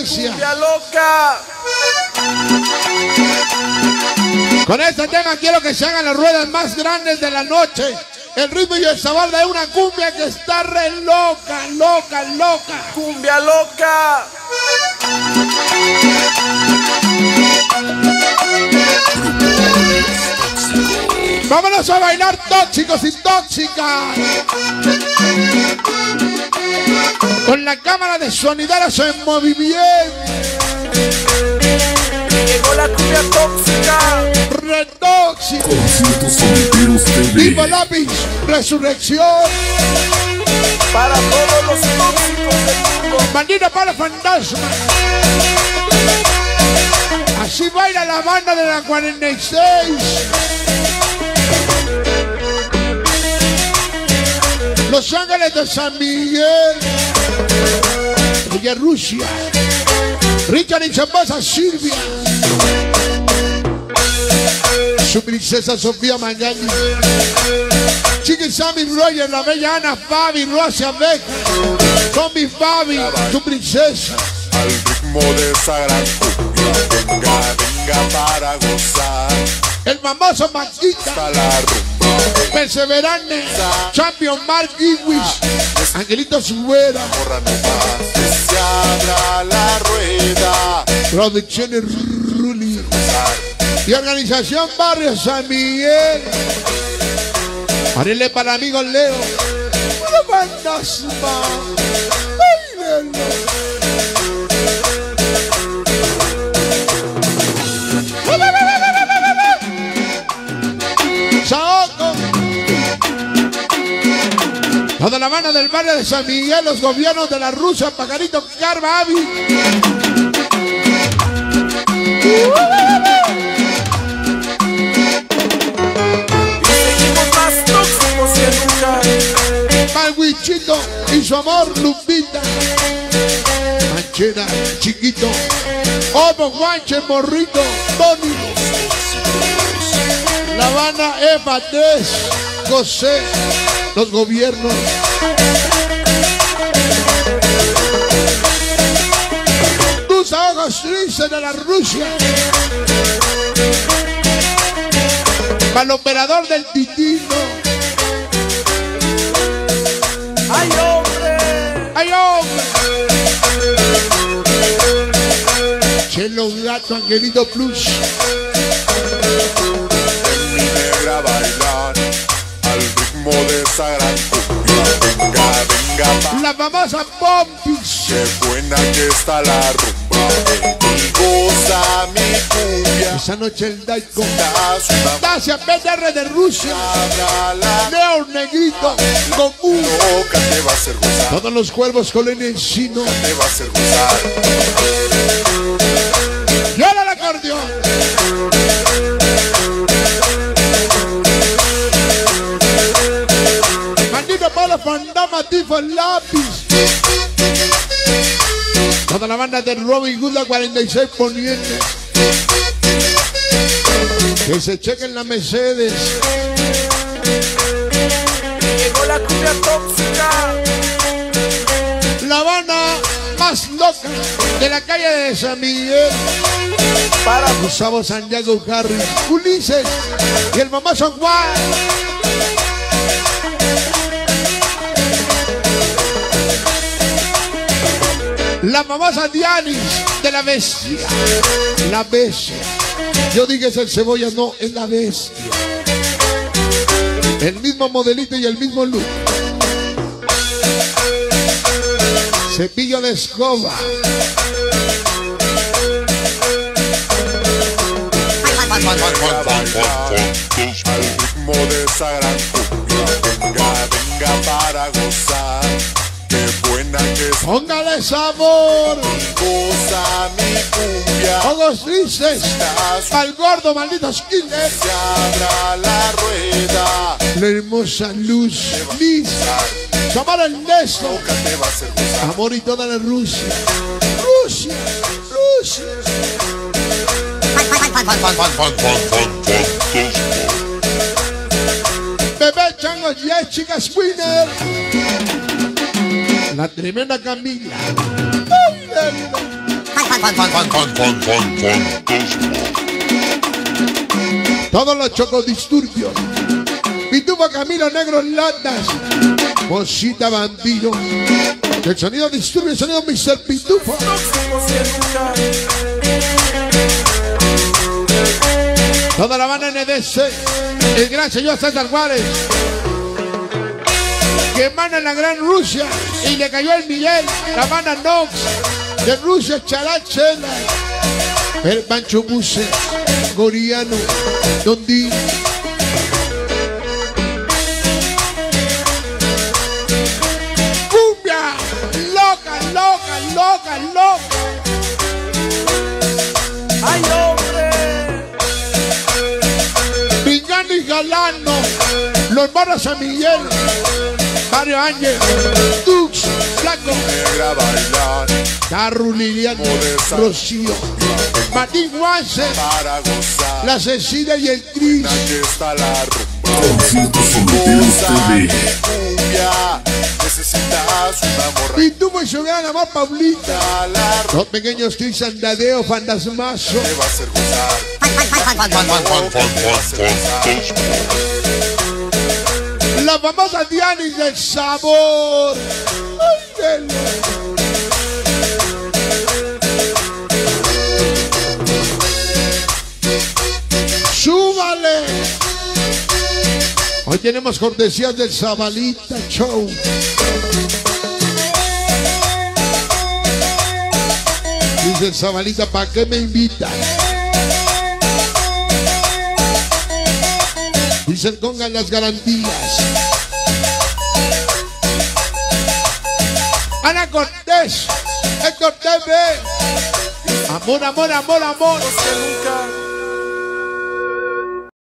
Cumbia loca. Con este tema quiero que se hagan las ruedas más grandes de la noche. El ritmo y el sabor de una cumbia que está re loca, loca, loca. Cumbia loca. Vámonos a bailar tóxicos y tóxicas. Con la cámara de sonideros en movimiento. Llegó la cumbia tóxica. Retóxico. Vivo lápiz, resurrección. Para todos los tóxicos del mundo. Bandida para fantasma. Así baila la banda de la 46. Los Ángeles de San Miguel. Ella Rusia. Richard y Chambosa Silvia. Su princesa Sofía Mañani. Chiqui Sammy Roger, la bella Ana Fabi, Rosia Beca. Son mis Fabi, tu princesa. Al ritmo de esa gran cumbia, venga, venga para gozar. El famoso Maquita. Hasta la rumba. Perseverante. Champion Mark Iwis. Angelito Subera. Corra nomás, que se abra la rueda. Producciones Ruli. Y organización Barrio San Miguel. Párele para amigos Leo. Una fantasma. Báilenlo. Saoco. Toda la mano del barrio de San Miguel, los gobiernos de la Rusia, Pajarito, Carva, Avi. Malwichito y su amor Lupita. Manchera, Chiquito. Omo, Guanche, Morrito, Tony. La Habana, Eva, Des, José. Los gobiernos. Tus ojos tristes de la Rusia. Para el operador del Titino. ¡Ay, hombre! ¡Ay, hombre! Chelo Gato, Angelito Plus. En mi negra bailar al ritmo de esa gran cumbia. Venga, venga, La famosa Pompis. qué buena que está la rumba. Y goza mi cumbia. Esa noche el Daiko. Das una Dacia PTR de Rusia. abra la Leo Negrito. Goku. boca, te va a hacer gozar. Todos los cuervos con el encino. Te va a hacer gozar. Llora el acordeón. Maldito Pablo Fandama, Tifo Lápiz. Toda la banda de Robin Hood, la 46 Poniente. Que se chequen la Mercedes. Llegó la cumbia tóxica. La banda más loca de la calle de San Miguel. Para Gustavo Santiago Harry, Ulises y el mamá San Juan. La famosa Dianis de la bestia. La bestia. Yo dije es el cebolla, no, es la bestia. El mismo modelito y el mismo look. Cepillo de escoba. Al ritmo de esa gran cumbia. Venga, venga para gozar. Qué buena que es. Póngale sabor. Goza mi cumbia. Ojos tristes. Al gordo, malditos killers. Se abra la rueda. La hermosa luz. Liz. Su amor Ernesto. Boca te va a hacer gozar. Amor y toda la Rusia. Rusia. Rusia. Bebé Chango, yes, chicas, winner. La tremenda Camila. Todos los chocodisturbios. Pitufo, Camilo, Negros, Latas. Mosita, Vampiro. El sonido disturbio, el sonido Mr. Pitufo. Toda la banda NDC. El gran señor César Juárez. Que emana en la Gran Rusia. Y le cayó el Miguel. La banda Nox. De Rusia, Charachela. El Pancho Buse. Goriano. Dondi. Cumbia. Loca, loca, loca, loca. ¡Ay, hombre! Vingano y Galano. Los Barros San Miguel. Mario Ángel. Dux. Blanco. Negra bailar, Carru, Liliano. Rocío. Martín Guance. para gozar. La Cecilia y el Cris. Aquí está la rumba. Conciertos Solteros TV. Cumbia, necesitas una morra. Pitufo y su gran amor, Paulita. La rumba Los pequeños Cris Andadeo, Fantasmazo. te va a hacer gozar. Te va a hacer gozar. La famosa Dianis del sabor. Ay, ¡súbale! Hoy tenemos cortesías del Zabalita Show. Dice el Zabalita, ¿para qué me invitan? Dice el Conga en las garantías. Ana Cortés, Héctor TV. Amor, amor, amor, amor. Que nunca